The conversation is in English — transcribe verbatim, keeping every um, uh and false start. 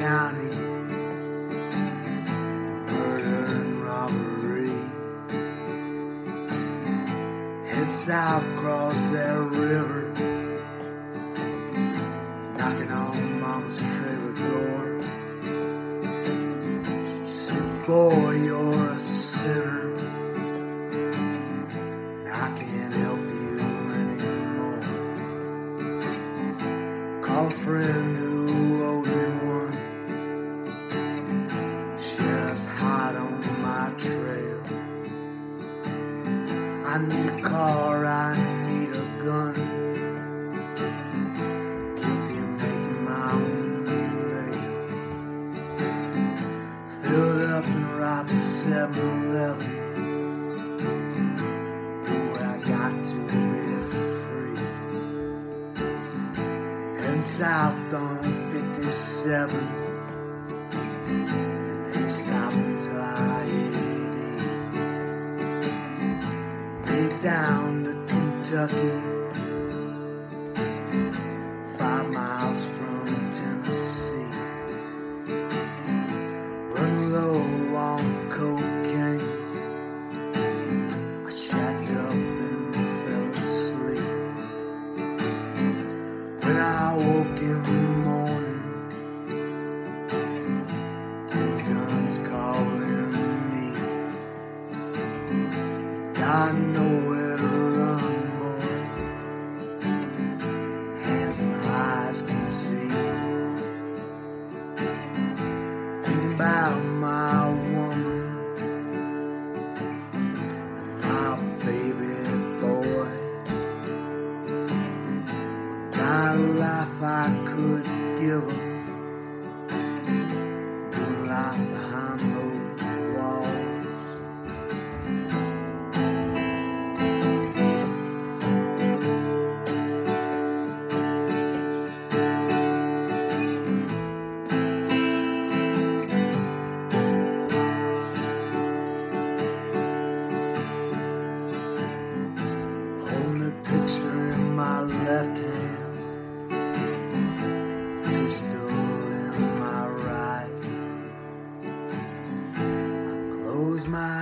County, murder and robbery. Head south across that river, knocking on Mama's trailer door. She said, boy, you're a sinner, and I can't help you anymore. Call a friend who owed me one. Sheriff's hot on my trail. I need a car, I need a gun. Guilty of making my own bail. Filled up and robbed a seven eleven. Boy, I got to be free. Heading south on fifty-seven, and ain't stopping till I hit eighty. Down to Kentucky, five miles from Tennessee. Run low on cocaine, I shacked up and fell asleep. When I woke in the morning, two guns calling me. Got nowhere to run, boy. Hands and eyes can see. Thinking about my woman and my baby boy. What kind of life I could give them, doing life behind those walls. Picture in my left hand, pistol in my right. I close my